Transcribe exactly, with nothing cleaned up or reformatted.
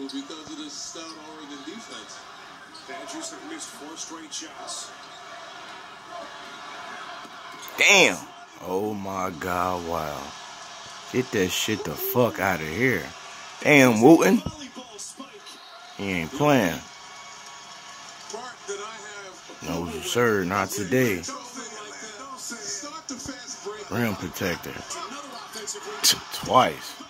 through because of the stout Oregon defense. Badgers have missed four straight shots. Damn. Oh my God, wow. Get that shit the fuck out of here. Damn, Wooten. He ain't playing. No, sir, not today. Rim protector. Twice.